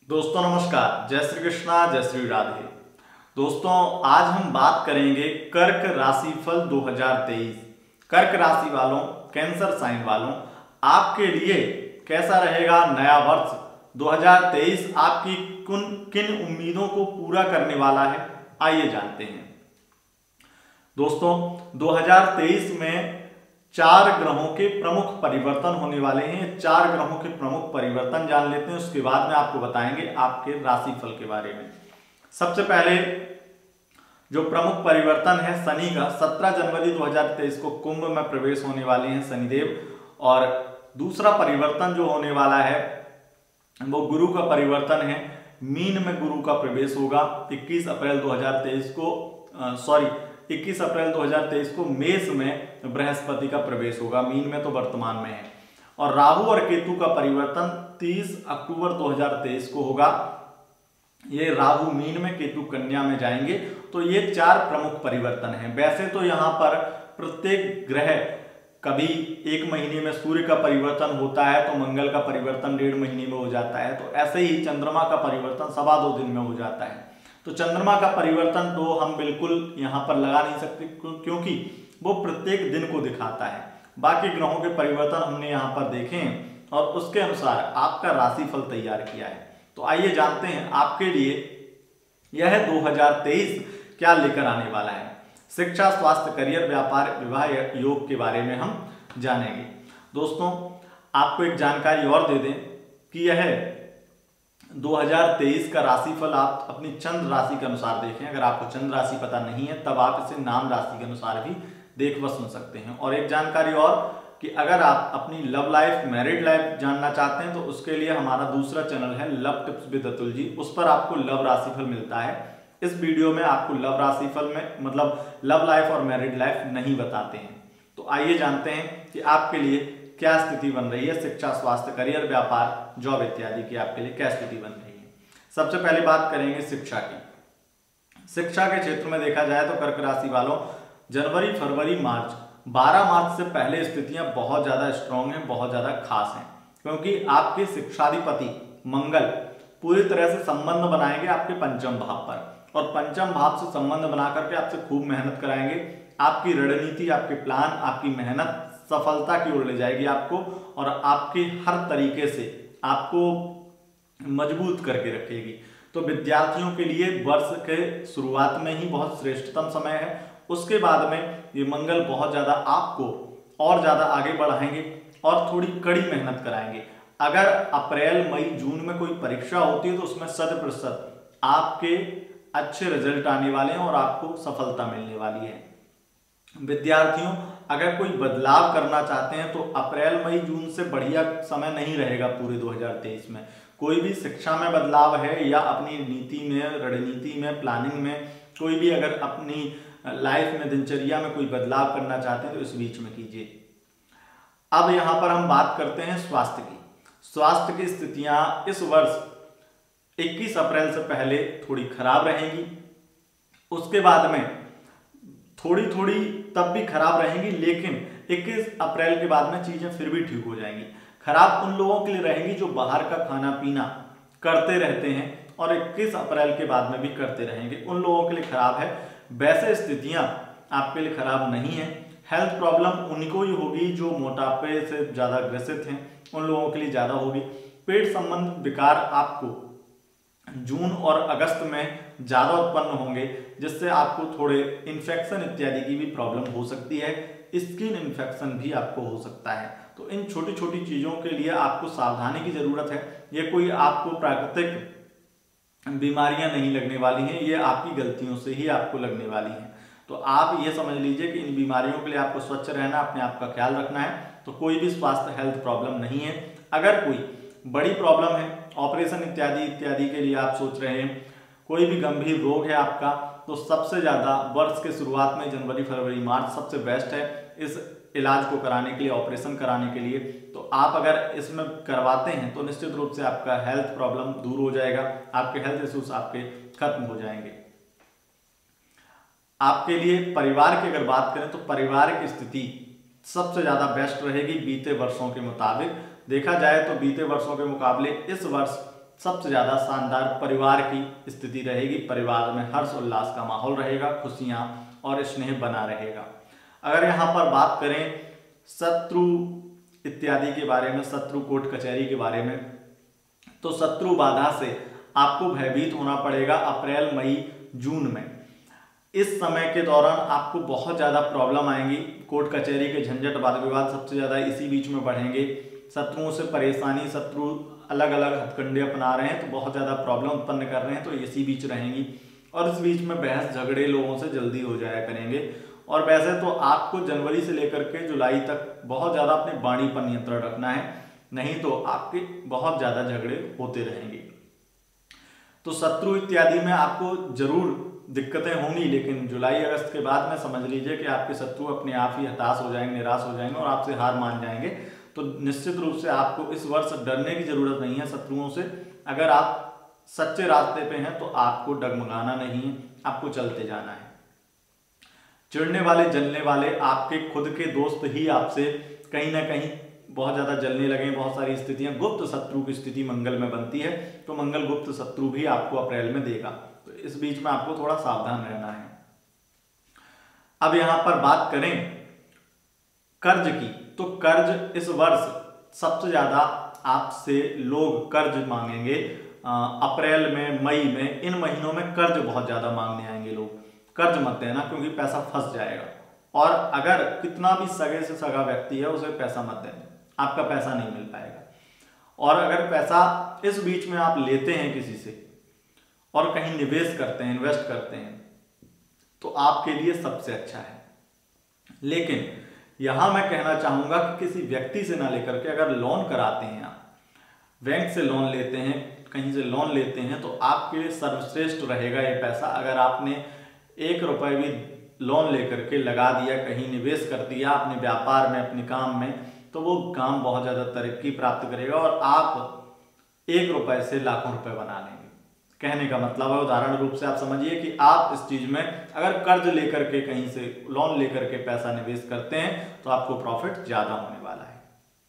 दोस्तों नमस्कार, जय श्री कृष्णा, जय श्री राधे। दोस्तों आज हम बात करेंगे कर्क राशिफल 2023। कर्क राशि वालों, कैंसर साइन वालों, आपके लिए कैसा रहेगा नया वर्ष 2023? आपकी किन उम्मीदों को पूरा करने वाला है, आइए जानते हैं। दोस्तों 2023 में 4 ग्रहों के प्रमुख परिवर्तन होने वाले हैं। 4 ग्रहों के प्रमुख परिवर्तन जान लेते हैं, उसके बाद में आपको बताएंगे आपके राशिफल के बारे में। सबसे पहले जो प्रमुख परिवर्तन है शनि का, 17 जनवरी 2023 को कुंभ में प्रवेश होने वाले हैं शनिदेव। और दूसरा परिवर्तन जो होने वाला है वो गुरु का परिवर्तन है। मीन में गुरु का प्रवेश होगा 21 अप्रैल 2023 को मेष में बृहस्पति का प्रवेश होगा। मीन में तो वर्तमान में है। और राहु और केतु का परिवर्तन 30 अक्टूबर 2023 को होगा। ये राहु मीन में, केतु कन्या में जाएंगे। तो ये 4 प्रमुख परिवर्तन हैं। वैसे तो यहाँ पर प्रत्येक ग्रह, कभी 1 महीने में सूर्य का परिवर्तन होता है तो मंगल का परिवर्तन 1.5 महीने में हो जाता है। तो ऐसे ही चंद्रमा का परिवर्तन 2.25 दिन में हो जाता है। तो चंद्रमा का परिवर्तन तो हम बिल्कुल यहाँ पर लगा नहीं सकते, क्योंकि वो प्रत्येक दिन को दिखाता है। बाकी ग्रहों के परिवर्तन हमने यहाँ पर देखे हैं और उसके अनुसार आपका राशिफल तैयार किया है। तो आइए जानते हैं आपके लिए यह 2023 क्या लेकर आने वाला है। शिक्षा, स्वास्थ्य, करियर, व्यापार, विवाह, योग के बारे में हम जानेंगे। दोस्तों आपको एक जानकारी और दे दें कि यह 2023 का राशिफल आप अपनी चंद्र राशि के अनुसार देखें। अगर आपको चंद्र राशि पता नहीं है तब आप इसे नाम राशि के अनुसार भी देख व सुन सकते हैं। और एक जानकारी और कि अगर आप अपनी लव लाइफ, मैरिड लाइफ जानना चाहते हैं तो उसके लिए हमारा दूसरा चैनल है love tips with Atul ji. उस पर आपको लव राशिफल मिलता है। इस वीडियो में आपको लव राशिफल में मतलब लव लाइफ और मैरिड लाइफ नहीं बताते हैं। तो आइए जानते हैं कि आपके लिए क्या स्थिति बन रही है। शिक्षा, स्वास्थ्य, करियर, व्यापार, जॉब इत्यादि की आपके लिए क्या स्थिति बन रही है। सबसे पहले बात करेंगे शिक्षा की। शिक्षा के क्षेत्र में देखा जाए तो कर्क राशि वालों, जनवरी, फरवरी, मार्च, 12 मार्च से पहले स्थितियां बहुत ज्यादा स्ट्रांग हैं, बहुत ज्यादा खास हैं। क्योंकि आपके शिक्षाधिपति मंगल पूरी तरह से संबंध बनाएंगे आपके पंचम भाव पर, और पंचम भाव से संबंध बना करके आपसे खूब मेहनत कराएंगे। आपकी रणनीति, आपके प्लान, आपकी मेहनत सफलता की ओर ले जाएगी आपको, और आपके हर तरीके से आपको मजबूत करके रखेगी। तो विद्यार्थियों के लिए वर्ष के शुरुआत में ही बहुत श्रेष्ठतम समय है। उसके बाद में ये मंगल बहुत ज्यादा आपको और ज्यादा आगे बढ़ाएंगे और थोड़ी कड़ी मेहनत कराएंगे। अगर अप्रैल, मई, जून में कोई परीक्षा होती है तो उसमें 100% आपके अच्छे रिजल्ट आने वाले हैं और आपको सफलता मिलने वाली है। विद्यार्थियों अगर कोई बदलाव करना चाहते हैं तो अप्रैल, मई, जून से बढ़िया समय नहीं रहेगा पूरे 2023 में। कोई भी शिक्षा में बदलाव है या अपनी नीति में, रणनीति में, प्लानिंग में, कोई भी अगर अपनी लाइफ में, दिनचर्या में कोई बदलाव करना चाहते हैं तो इस बीच में कीजिए। अब यहां पर हम बात करते हैं स्वास्थ्य की। स्वास्थ्य की स्थितियां इस वर्ष 21 अप्रैल से पहले थोड़ी खराब रहेंगी। उसके बाद में थोड़ी थोड़ी तब भी खराब रहेंगी, लेकिन 21 अप्रैल के बाद में चीजें फिर भी ठीक हो जाएंगी। खराब उन लोगों के लिए रहेंगी जो बाहर का खाना पीना करते रहते हैं और 21 अप्रैल के बाद में भी करते रहेंगे, उन लोगों के लिए खराब है। वैसे स्थितियां आपके लिए खराब नहीं है। हेल्थ प्रॉब्लम उन्हीं को ही होगी जो मोटापे से ज्यादा ग्रसित हैं, उन लोगों के लिए ज्यादा होगी। पेट संबंधित विकार आपको जून और अगस्त में ज्यादा उत्पन्न होंगे, जिससे आपको थोड़े इन्फेक्शन इत्यादि की भी प्रॉब्लम हो सकती है। स्किन इन्फेक्शन भी आपको हो सकता है। तो इन छोटी छोटी चीजों के लिए आपको सावधानी की जरूरत है। ये कोई आपको प्राकृतिक बीमारियां नहीं लगने वाली हैं, ये आपकी गलतियों से ही आपको लगने वाली हैं। तो आप ये समझ लीजिए कि इन बीमारियों के लिए आपको स्वच्छ रहना, अपने आप का ख्याल रखना है। तो कोई भी स्वास्थ्य हेल्थ प्रॉब्लम नहीं है। अगर कोई बड़ी प्रॉब्लम है, ऑपरेशन इत्यादि इत्यादि के लिए आप सोच रहे हैं, कोई भी गंभीर रोग है आपका, तो सबसे ज्यादा वर्ष के शुरुआत में जनवरी, फरवरी, मार्च सबसे बेस्ट है इस इलाज को कराने के लिए, ऑपरेशन कराने के लिए। तो आप अगर इसमें करवाते हैं तो निश्चित रूप से आपका हेल्थ प्रॉब्लम दूर हो जाएगा, आपके हेल्थ इश्यूज आपके खत्म हो जाएंगे। आपके लिए परिवार की अगर बात करें तो पारिवारिक स्थिति सबसे ज्यादा बेस्ट रहेगी बीते वर्षों के मुताबिक। देखा जाए तो बीते वर्षों के मुकाबले इस वर्ष सबसे ज्यादा शानदार परिवार की स्थिति रहेगी। परिवार में हर्ष उल्लास का माहौल रहेगा, खुशियां और स्नेह बना रहेगा। अगर यहाँ पर बात करें शत्रु इत्यादि के बारे में, शत्रु कोर्ट कचहरी के बारे में, तो शत्रु बाधा से आपको भयभीत होना पड़ेगा अप्रैल मई जून में। इस समय के दौरान आपको बहुत ज़्यादा प्रॉब्लम आएंगी। कोर्ट कचहरी के झंझट वाद विवाद सबसे ज़्यादा इसी बीच में बढ़ेंगे। शत्रुओं से परेशानी, शत्रु अलग अलग हथकंडे अपना रहे हैं तो बहुत ज़्यादा प्रॉब्लम उत्पन्न कर रहे हैं, तो इसी बीच रहेंगी। और इस बीच में बहस झगड़े लोगों से जल्दी हो जाया करेंगे। और वैसे तो आपको जनवरी से लेकर के जुलाई तक बहुत ज़्यादा अपनी वाणी पर नियंत्रण रखना है, नहीं तो आपके बहुत ज़्यादा झगड़े होते रहेंगे। तो शत्रु इत्यादि में आपको जरूर दिक्कतें होंगी, लेकिन जुलाई अगस्त के बाद में समझ लीजिए कि आपके शत्रु अपने आप ही हताश हो जाएंगे, निराश हो जाएंगे और आपसे हार मान जाएंगे। तो निश्चित रूप से आपको इस वर्ष डरने की जरूरत नहीं है शत्रुओं से। अगर आप सच्चे रास्ते पे हैं तो आपको डगमगाना नहीं है, आपको चलते जाना है। चिढ़ने वाले, जलने वाले आपके खुद के दोस्त ही आपसे कहीं ना कहीं बहुत ज्यादा जलने लगे। बहुत सारी स्थितियां, गुप्त शत्रु की स्थिति मंगल में बनती है, तो मंगल गुप्त शत्रु भी आपको अप्रैल में देगा। तो इस बीच में आपको थोड़ा सावधान रहना है। अब यहां पर बात करें कर्ज की, तो कर्ज इस वर्ष सबसे ज्यादा आपसे लोग कर्ज मांगेंगे। अप्रैल में, मई में, इन महीनों में कर्ज बहुत ज्यादा मांगने आएंगे लोग। कर्ज मत देना क्योंकि पैसा फंस जाएगा। और अगर कितना भी सगे से सगा व्यक्ति है उसे पैसा मत देना, आपका पैसा नहीं मिल पाएगा। और अगर पैसा इस बीच में आप लेते हैं किसी से और कहीं निवेश करते हैं, इन्वेस्ट करते हैं, तो आपके लिए सबसे अच्छा है। लेकिन यहां मैं कहना चाहूंगा कि किसी व्यक्ति से ना लेकर के, अगर लोन कराते हैं आप, बैंक से लोन लेते हैं, कहीं से लोन लेते हैं, तो आपके लिए सर्वश्रेष्ठ रहेगा ये पैसा। अगर आपने 1 रुपए भी लोन लेकर के लगा दिया, कहीं निवेश कर दिया अपने व्यापार में, अपने काम में, तो वो काम बहुत ज्यादा तरक्की प्राप्त करेगा और आप 1 रुपए से लाखों रुपए बना लेंगे। कहने का मतलब है, उदाहरण रूप से आप समझिए कि आप इस चीज में अगर कर्ज लेकर के, कहीं से लोन लेकर के पैसा निवेश करते हैं तो आपको प्रॉफिट ज्यादा होने वाला है।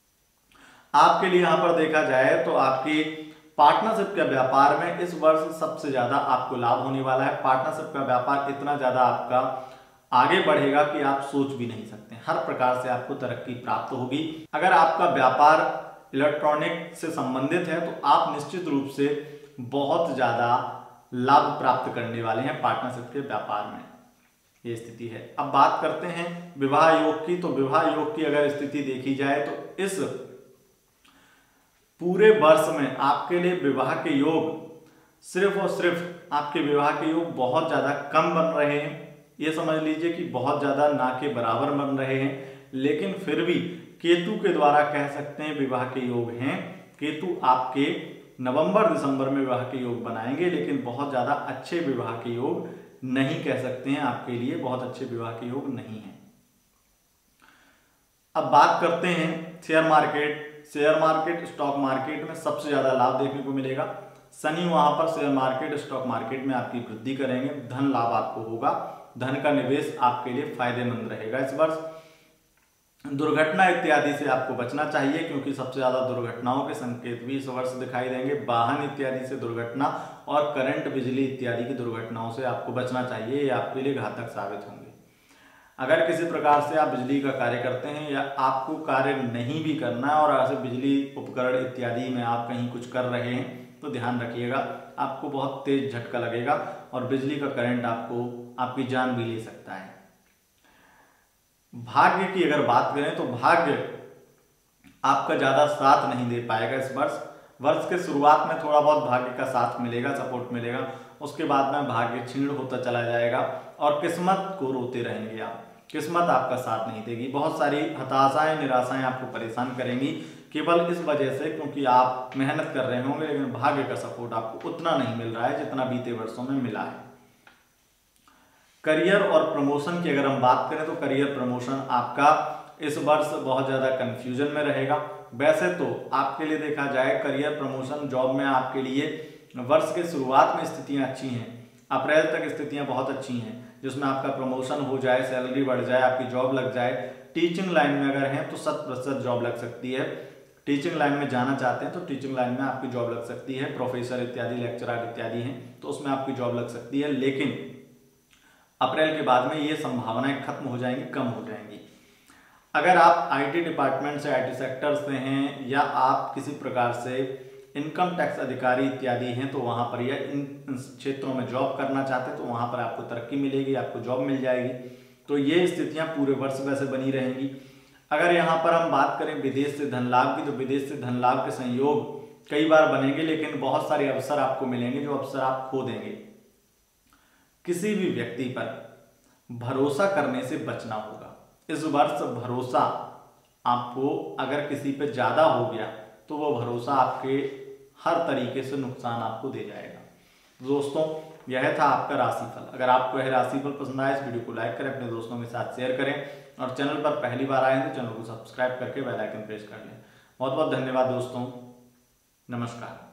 आपके लिए यहां पर देखा जाए तो आपकी पार्टनरशिप के व्यापार में इस वर्ष सबसे ज्यादा आपको लाभ होने वाला है। पार्टनरशिप का व्यापार इतना ज्यादा आपका आगे बढ़ेगा कि आप सोच भी नहीं सकते। हर प्रकार से आपको तरक्की प्राप्त होगी। अगर आपका व्यापार इलेक्ट्रॉनिक से संबंधित है तो आप निश्चित रूप से बहुत ज्यादा लाभ प्राप्त करने वाले हैं पार्टनरशिप के व्यापार में, ये स्थिति है। अब बात करते हैं विवाह योग की। तो विवाह योग की अगर स्थिति देखी जाए तो इस पूरे वर्ष में आपके लिए विवाह के योग सिर्फ और सिर्फ आपके विवाह के योग बहुत ज्यादा कम बन रहे हैं। ये समझ लीजिए कि बहुत ज्यादा ना के बराबर बन रहे हैं। लेकिन फिर भी केतु के द्वारा कह सकते हैं विवाह के योग हैं। केतु आपके नवंबर दिसंबर में विवाह के योग बनाएंगे, लेकिन बहुत ज्यादा अच्छे विवाह के योग नहीं कह सकते हैं। आपके लिए बहुत अच्छे विवाह के योग नहीं है। अब बात करते हैं share market. Share market, stock market में सबसे ज्यादा लाभ देखने को मिलेगा। शनि वहां पर शेयर मार्केट, स्टॉक मार्केट में आपकी वृद्धि करेंगे, धन लाभ आपको होगा। धन का निवेश आपके लिए फायदेमंद रहेगा इस वर्ष। दुर्घटना इत्यादि से आपको बचना चाहिए क्योंकि सबसे ज्यादा दुर्घटनाओं के संकेत भी इस वर्ष दिखाई देंगे। वाहन इत्यादि से दुर्घटना और करंट, बिजली इत्यादि की दुर्घटनाओं से आपको बचना चाहिए, ये आपके लिए घातक साबित होंगे। अगर किसी प्रकार से आप बिजली का कार्य करते हैं या आपको कार्य नहीं भी करना है और ऐसे बिजली उपकरण इत्यादि में आप कहीं कुछ कर रहे हैं तो ध्यान रखिएगा, आपको बहुत तेज झटका लगेगा और बिजली का करंट आपको आपकी जान भी ले सकता है। भाग्य की अगर बात करें तो भाग्य आपका ज्यादा साथ नहीं दे पाएगा इस वर्ष। वर्ष के शुरुआत में थोड़ा बहुत भाग्य का साथ मिलेगा, सपोर्ट मिलेगा, उसके बाद में भाग्य क्षीण होता चला जाएगा और किस्मत को रोते रहेंगे आप। किस्मत आपका साथ नहीं देगी। बहुत सारी हताशाएं, निराशाएं आपको परेशान करेंगी केवल इस वजह से क्योंकि आप मेहनत कर रहे होंगे, लेकिन भाग्य का सपोर्ट आपको उतना नहीं मिल रहा है जितना बीते वर्षों में मिला है। करियर और प्रमोशन की अगर हम बात करें तो करियर प्रमोशन आपका इस वर्ष बहुत ज्यादा कंफ्यूजन में रहेगा। वैसे तो आपके लिए देखा जाए करियर प्रमोशन, जॉब में आपके लिए वर्ष के शुरुआत में स्थितियां अच्छी हैं। अप्रैल तक स्थितियां बहुत अच्छी हैं जिसमें आपका प्रमोशन हो जाए, सैलरी बढ़ जाए, आपकी जॉब लग जाए। टीचिंग लाइन में अगर हैं तो 100% जॉब लग सकती है। टीचिंग लाइन में जाना चाहते हैं तो टीचिंग लाइन में आपकी जॉब लग सकती है, प्रोफेसर इत्यादि, लेक्चरर इत्यादि हैं तो उसमें आपकी जॉब लग सकती है। लेकिन अप्रैल के बाद में ये संभावनाएं खत्म हो जाएंगी, कम हो जाएंगी। अगर आप आईटी डिपार्टमेंट से, आईटी सेक्टर से हैं या आप किसी प्रकार से इनकम टैक्स अधिकारी इत्यादि हैं तो वहां पर या इन क्षेत्रों में जॉब करना चाहते हैं तो वहां पर आपको तरक्की मिलेगी, आपको जॉब मिल जाएगी। तो ये स्थितियां पूरे वर्ष वैसे बनी रहेंगी। अगर यहाँ पर हम बात करें विदेश से धन लाभ की, तो विदेश से धन लाभ के संयोग कई बार बनेंगे, लेकिन बहुत सारे अवसर आपको मिलेंगे जो अवसर आप खो देंगे। किसी भी व्यक्ति पर भरोसा करने से बचना होगा। इस वर्ष भरोसा आपको अगर किसी पे ज्यादा हो गया तो वो भरोसा आपके हर तरीके से नुकसान आपको दे जाएगा। दोस्तों, यह था आपका राशिफल। अगर आपको यह राशिफल पसंद आए, इस वीडियो को लाइक करें, अपने दोस्तों के साथ शेयर करें और चैनल पर पहली बार आए हैं तो चैनल को सब्सक्राइब करके बेल आइकन प्रेस कर लें। बहुत बहुत धन्यवाद दोस्तों, नमस्कार।